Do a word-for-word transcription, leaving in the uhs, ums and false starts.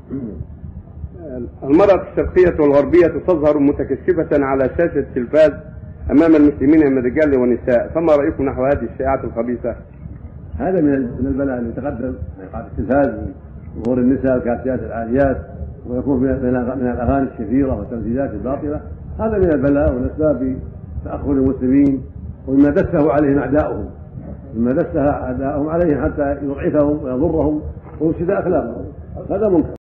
المرأة الشرقية والغربية تظهر متكشفة على شاشة التلفاز أمام المسلمين من رجال ونساء، فما رأيكم نحو هذه الشائعات الخبيثة؟ هذا من البلاء اللي يتقدم إيقاع التلفاز ظهور النساء الكاسيات العاريات، ويكون من الأغاني الشهيرة والتمثيلات الباطلة. هذا من البلاء ومن أسباب تأخر المسلمين، ومما دسه عليهم أعداؤهم مما دسها أعداؤهم عليهم حتى يضعفهم ويضرهم ويفسد أخلاقهم. هذا منكر.